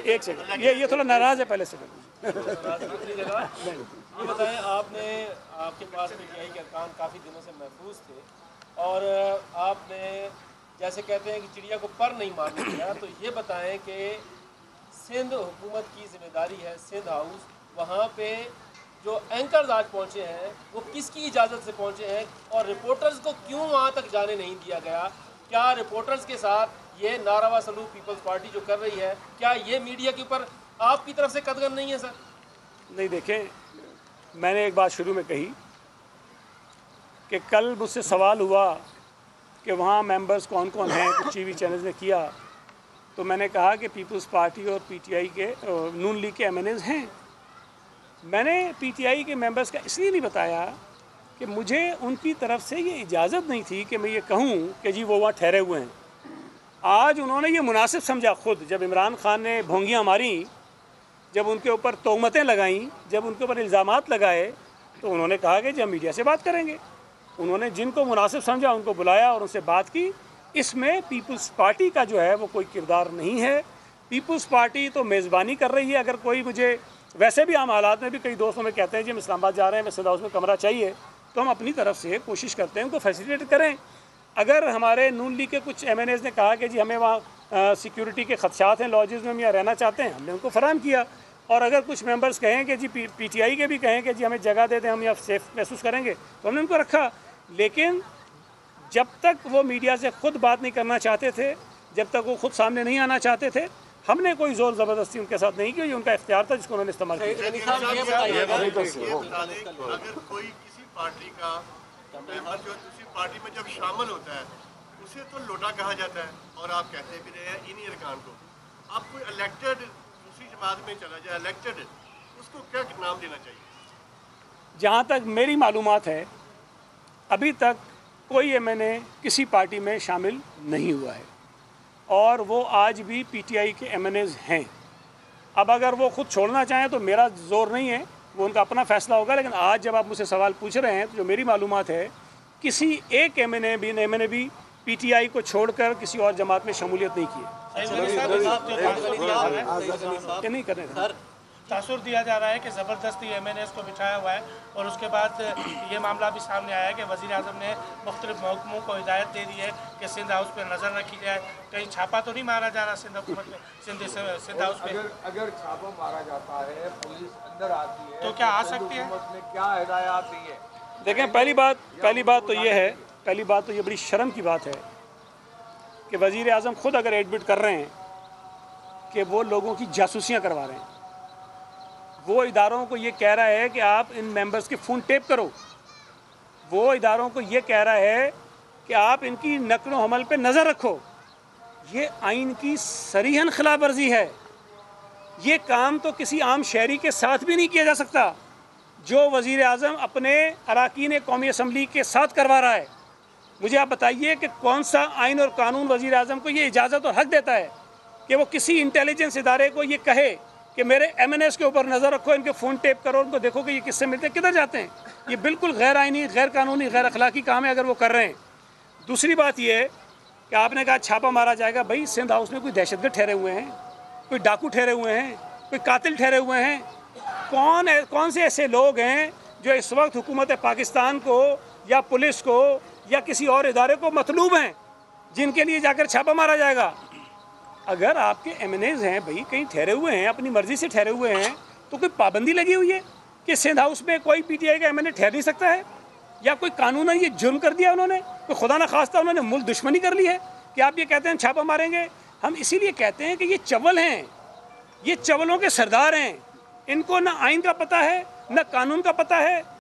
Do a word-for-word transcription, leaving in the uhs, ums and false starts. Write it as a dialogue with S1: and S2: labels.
S1: एक सेकंड, ये ये थोड़ा नाराज है, पहले से
S2: ये बताएं, आपने आपके पास पीटीआई के अरकान काफ़ी दिनों से महफूज थे और आपने जैसे कहते हैं कि चिड़िया को पर नहीं मारने दिया, तो ये बताएं कि सिंध हुकूमत की जिम्मेदारी है, सिंध हाउस, वहाँ पे जो एंकर्स आज पहुँचे हैं वो किसकी इजाज़त से पहुँचे हैं और रिपोर्टर्स को क्यों वहाँ तक जाने नहीं दिया गया? क्या रिपोर्टर्स के साथ ये नारावा सलूक पीपल्स पार्टी जो कर रही है, क्या ये मीडिया के ऊपर आपकी तरफ से कदगन नहीं है सर?
S1: नहीं, देखें, मैंने एक बात शुरू में कही कि कल मुझसे सवाल हुआ कि वहाँ मेंबर्स कौन कौन हैं, कुछ टीवी चैनल्स ने किया, तो मैंने कहा कि पीपल्स पार्टी और पीटीआई के नून लीग के एमएनएज हैं। मैंने पीटीआई के मेंबर्स का इसलिए नहीं बताया कि मुझे उनकी तरफ से ये इजाज़त नहीं थी कि मैं ये कहूँ कि जी वो वहाँ ठहरे हुए हैं। आज उन्होंने ये मुनासिब समझा खुद, जब इमरान खान ने भोंगियाँ मारी, जब उनके ऊपर तोहमतें लगाईं, जब उनके ऊपर इल्ज़ामात लगाए, तो उन्होंने कहा कि जब मीडिया से बात करेंगे। उन्होंने जिनको मुनासिब समझा उनको बुलाया और उनसे बात की। इसमें पीपल्स पार्टी का जो है वो कोई किरदार नहीं है। पीपल्स पार्टी तो मेज़बानी कर रही है। अगर कोई मुझे, वैसे भी आम हालात में भी कई दोस्तों में कहते हैं जी हम इस्लामाबाद जा रहे हैं, सिंध हाउस में कमरा चाहिए, तो हम अपनी तरफ से कोशिश करते हैं उनको फैसिलिटेट करें। अगर हमारे नून लीग के कुछ एम एन एज़ ने कहा कि जी हमें वहाँ सिक्योरिटी के खदशात हैं, लॉजेज़ में हम यहाँ रहना चाहते हैं, हमने उनको फराहम किया। और अगर कुछ मेंबर्स कहें कि जी पी टी आई के भी कहें कि जी हमें जगह दे दें, हम यहाँ सेफ महसूस करेंगे, तो हमने उनको रखा। लेकिन जब तक वो मीडिया से खुद बात नहीं करना चाहते थे, जब तक वो खुद सामने नहीं आना चाहते थे, हमने कोई ज़ोर ज़बरदस्ती उनके साथ नहीं की। ये उनका इख्तियार था जिसको उन्होंने इस्तेमाल किया।
S3: अगर कोई किसी पार्टी का मेंबर जो दूसरी पार्टी में जब शामिल होता है उसे तो लोटा कहा जाता है, और आप कहते भी रहे हैं इन्हीं अरकान को, आप कोई इलेक्टेड दूसरी जमात में चला जाए, इलेक्टेड, उसको क्या नाम देना चाहिए?
S1: जहाँ तक मेरी मालूमात है, अभी तक कोई एम एन ए किसी पार्टी में शामिल नहीं हुआ है और वो आज भी पीटीआई के एम एन एज़ हैं। अब अगर वो खुद छोड़ना चाहें तो मेरा जोर नहीं है, वो उनका अपना फैसला होगा। लेकिन आज जब आप मुझसे सवाल पूछ रहे हैं तो जो मेरी मालूमात है, किसी एक एम एन ए भी एम एन ए भी पीटीआई को छोड़कर किसी और जमात में शमूलियत नहीं की है। नहीं कर रहे
S4: तासुर दिया जा रहा है कि ज़बरदस्ती एम एन एस को बिठाया हुआ है, और उसके बाद ये मामला भी सामने आया है कि वज़ीर आज़म ने मुख्तलिफ महकमों को हिदायत दे दी है कि सिंध हाउस पर नज़र रखी जाए। कहीं छापा तो नहीं मारा जा रहा सिंध हुकूमत में, सिंध सिंध हाउस पे?
S5: अगर अगर छापा मारा जाता है, पुलिस अंदर आती है,
S4: तो क्या आ सकती है?
S5: में क्या हिदायत दी है?
S1: देखें, पहली बात पहली बात तो ये है पहली बात तो ये बड़ी शर्म की बात है कि वज़ीर आज़म खुद अगर एडमिट कर रहे हैं कि वो लोगों की जासूसियाँ करवा रहे हैं, वो इदारों को ये कह रहा है कि आप इन मेंबर्स के फ़ोन टेप करो, वो इदारों को ये कह रहा है कि आप इनकी नक्ल व हमल पे नज़र रखो, ये आइन की सरीहन खिलाफ वर्जी है। ये काम तो किसी आम शहरी के साथ भी नहीं किया जा सकता जो वज़ीर आज़म अपने अराकीन कौमी असम्बली के साथ करवा रहा है। मुझे आप बताइए कि कौन सा आइन और कानून वज़ीर आज़म को ये इजाज़त और हक़ देता है कि वो किसी इंटेलिजेंस इदारे को ये कहे कि मेरे एम एन एस के ऊपर नज़र रखो, इनके फ़ोन टेप करो, उनको देखो कि ये किससे मिलते हैं, किधर जाते हैं। ये बिल्कुल गैर आइनी, गैर कानूनी, गैर अखलाकी काम है अगर वो कर रहे हैं। दूसरी बात ये है कि आपने कहा छापा मारा जाएगा। भाई, सिंध हाउस में कोई दहशतगर्द ठहरे हुए हैं, कोई डाकू ठहरे हुए हैं, कोई कातिल ठहरे हुए हैं? कौन है, कौन से ऐसे लोग हैं जो इस वक्त हुकूमत पाकिस्तान को या पुलिस को या किसी और इदारे को मतलूब हैं जिनके लिए जाकर छापा मारा जाएगा? अगर आपके एम एन एज़ हैं, भाई कहीं ठहरे हुए हैं, अपनी मर्ज़ी से ठहरे हुए हैं, तो कोई पाबंदी लगी हुई है कि सिंध हाउस में कोई पीटीआई का एम एन ए ठहर नहीं सकता है? या कोई कानूनन ये जुर्म कर दिया उन्होंने, कोई खुदा न खास्ता उन्होंने मुल्क दुश्मनी कर ली है कि आप ये कहते हैं छापा मारेंगे? हम इसीलिए कहते हैं कि ये चवल हैं, ये चवलों के सरदार हैं, इनको ना आइन का पता है, ना कानून का पता है,